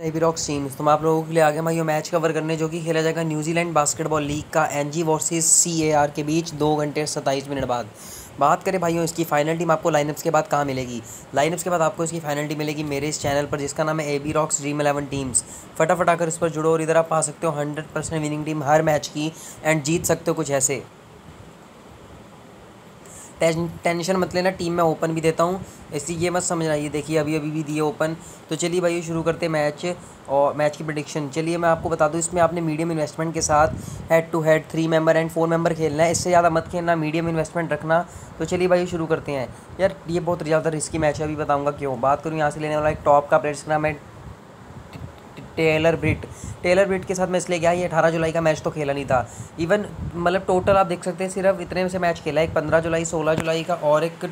AB rocks teams तो मैं आप लोगों के लिए आ गया भाई मैच कवर करने जो कि खेला जाएगा न्यूजीलैंड बास्केटबॉल लीग का एनजी वर्सेस सीएआर के बीच 2 घंटे 27 मिनट बाद। बात करें भाइयों इसकी फाइनल टीम आपको लाइनअप्स के बाद कहाँ मिलेगी। लाइनअप्स के बाद आपको इसकी फाइनल टीम मिलेगी मेरे इस चैनल पर जिसका नाम है एबी रॉक्स ड्रीम 11 टीम्स। फटाफट आकर इस पर जुड़ो और इधर आप पा सकते हो 100% विनिंग टीम हर मैच की एंड जीत सकते हो कुछ ऐसे। टेंशन मत लेना, टीम मैं ओपन भी देता हूँ, इसलिए ये मत समझना ये देखिए अभी अभी भी दिए ओपन। तो चलिए भाई शुरू करते हैं मैच और मैच की प्रेडिक्शन। चलिए मैं आपको बता दूँ इसमें आपने मीडियम इन्वेस्टमेंट के साथ head to head 3 member and 4 member खेलना है, इससे ज़्यादा मत खेलना, मीडियम इन्वेस्टमेंट रखना। तो चलिए भाई शुरू करते हैं। यार ये बहुत ज़्यादा रिस्की मैच है, अभी बताऊँगा क्यों। बात करूँ यहाँ से लेने वाला एक टॉप का प्लेयर जिसका नाम है टेलर ब्रिट के साथ मैं इसलिए गया, ये 18 जुलाई का मैच तो खेला नहीं था इवन, मतलब टोटल आप देख सकते हैं सिर्फ इतने से मैच खेला है, एक 15 जुलाई 16 जुलाई का और एक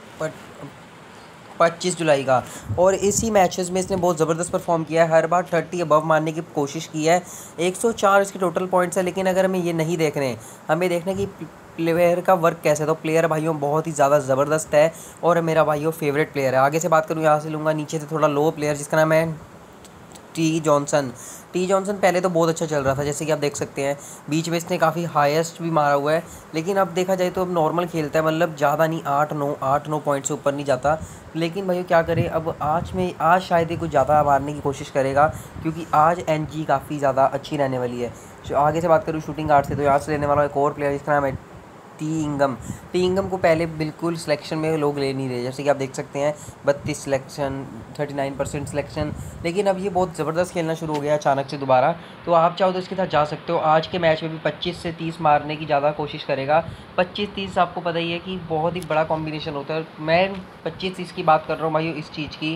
25 जुलाई का। और इसी मैचेस में इसने बहुत ज़बरदस्त परफॉर्म किया है, हर बार 30 अबव मारने की कोशिश की है। 104 इसके टोटल पॉइंट्स है, लेकिन अगर हमें ये नहीं देख रहे हैं, हमें देखना कि प्लेयर का वर्क कैसे है। तो प्लेयर भाइयों बहुत ही ज़्यादा ज़बरदस्त है और मेरा भाइयों फेवरेट प्लेयर है। आगे से बात करूँ यहाँ से लूँगा नीचे से थोड़ा लो प्लेयर जिसका नाम है टी जॉनसन पहले तो बहुत अच्छा चल रहा था, जैसे कि आप देख सकते हैं बीच में इसने काफ़ी हाईएस्ट भी मारा हुआ है, लेकिन अब देखा जाए तो अब नॉर्मल खेलता है, मतलब ज़्यादा नहीं, 8-9 पॉइंट से ऊपर नहीं जाता। लेकिन भाई क्या करें, अब आज शायद ही कुछ ज़्यादा मारने की कोशिश करेगा क्योंकि आज एनजी काफ़ी ज़्यादा अच्छी रहने वाली है। आगे से बात करूँ शूटिंग गार्ड से, तो यहाँ से लेने वाला एक और प्लेयर जिसका नाम है टी इंगम को पहले बिल्कुल सिलेक्शन में लोग ले नहीं रहे, जैसे कि आप देख सकते हैं 32 सिलेक्शन, 39% सिलेक्शन, लेकिन अब ये बहुत ज़बरदस्त खेलना शुरू हो गया अचानक से दोबारा। तो आप चाहो तो इसके साथ जा सकते हो। आज के मैच में भी 25 से 30 मारने की ज़्यादा कोशिश करेगा। 25-30 आपको पता ही है कि बहुत ही बड़ा कॉम्बिनेशन होता है। मैं 25-30 की बात कर रहा हूँ भाई, इस चीज़ की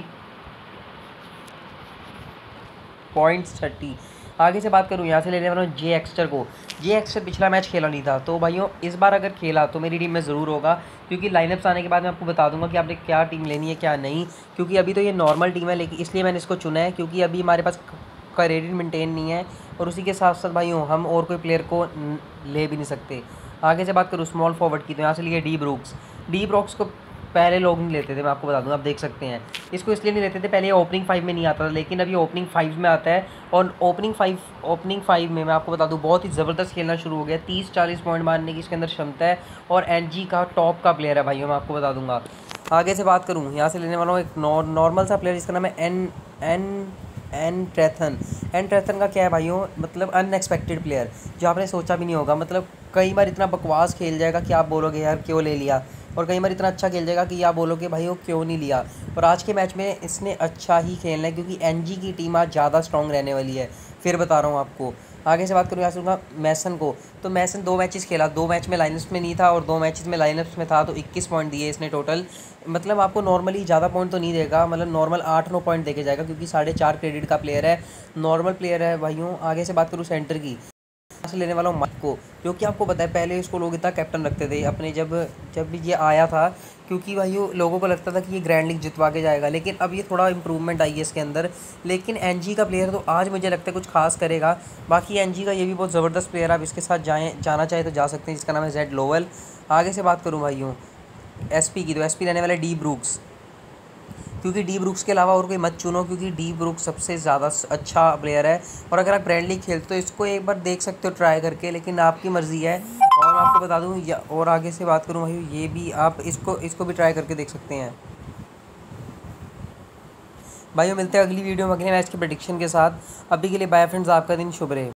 .30। आगे से बात करूँ यहाँ से लेने वाला हूँ जे एक्स्टर पिछला मैच खेला नहीं था, तो भाइयों इस बार अगर खेला तो मेरी टीम में ज़रूर होगा, क्योंकि लाइनअप्स आने के बाद मैं आपको बता दूंगा कि आपने क्या टीम लेनी है क्या नहीं। क्योंकि अभी तो ये नॉर्मल टीम है, लेकिन इसलिए मैंने इसको चुना है क्योंकि अभी हमारे पास क्रेडिट मेंटेन नहीं है, और उसी के साथ साथ भाइयों हम और कोई प्लेयर को ले भी नहीं सकते। आगे से बात करूँ स्मॉल फॉरवर्ड की, तो यहाँ से लिए डी ब्रुक्स को पहले लोग नहीं लेते थे, मैं आपको बता दूं, आप देख सकते हैं इसको इसलिए नहीं लेते थे, पहले ये ओपनिंग 5 में नहीं आता था, लेकिन अब ये ओपनिंग 5 में आता है। और ओपनिंग 5 में मैं आपको बता दूं बहुत ही ज़बरदस्त खेलना शुरू हो गया, 30-40 पॉइंट मारने की इसके अंदर क्षमता है और एनजी का टॉप का प्लेयर है भाइयों, मैं आपको बता दूंगा। आगे से बात करूँ यहाँ से लेने वाला हूँ एक नॉर्मल सा प्लेयर जिसका नाम है एन ट्रेथन का क्या है भाइयों, मतलब अनएक्सपेक्टेड प्लेयर जो आपने सोचा भी नहीं होगा। मतलब कई बार इतना बकवास खेल जाएगा कि आप बोलोगे यार क्यों ले लिया, और कई बार इतना अच्छा खेल जाएगा कि आप बोलोगे भाई वो क्यों नहीं लिया। और आज के मैच में इसने अच्छा ही खेलना है क्योंकि एनजी की टीम आज ज़्यादा स्ट्रॉन्ग रहने वाली है, फिर बता रहा हूँ आपको। आगे से बात करूँ यहाँ से मैसन को, तो मैसन 2 मैचेस खेला, 2 मैच में लाइनअप्स में नहीं था और 2 मैचेस में लाइनअप्स में था, तो 21 पॉइंट दिए इसने टोटल। मतलब आपको नॉर्मली ज़्यादा पॉइंट तो नहीं देगा, मतलब नॉर्मल 8-9 पॉइंट देके जाएगा क्योंकि 4.5 क्रेडिट का प्लेयर है, नॉर्मल प्लेयर है भाइयों। आगे से बात करूँ सेंटर की, से लेने वाला हूँ माइक को, क्योंकि आपको पता है पहले इसको लोग इतना कैप्टन रखते थे अपने, जब ये आया था, क्योंकि भाई लोगों को लगता था कि ये ग्रैंड लीग जितवा के जाएगा, लेकिन अब ये थोड़ा इंप्रूवमेंट आई है इसके अंदर। लेकिन एनजी का प्लेयर तो आज मुझे लगता है कुछ खास करेगा। बाकी एनजी का ये भी बहुत ज़बरदस्त प्लेयर है, आप इसके साथ जाना चाहे तो जा सकते हैं, जिसका नाम है जेड लोवेल। आगे से बात करूँ भाइयों एसपी की, तो एसपी रहने वाला डी ब्रुक्स, क्योंकि डी ब्रुक्स के अलावा और कोई मत चुनो, क्योंकि डी ब्रुक्स सबसे ज़्यादा अच्छा प्लेयर है। और अगर आप ब्रांड लीग खेलते हो तो इसको एक बार देख सकते हो ट्राई करके, लेकिन आपकी मर्ज़ी है। और मैं आपको बता दूँ और आगे से बात करूँ भाई, ये भी आप इसको भी ट्राई करके देख सकते हैं। भाइयों मिलते हैं अगली वीडियो में अगले मैच के प्रेडिक्शन के साथ। अभी के लिए बाय फ्रेंड्स, आपका दिन शुभ रहे।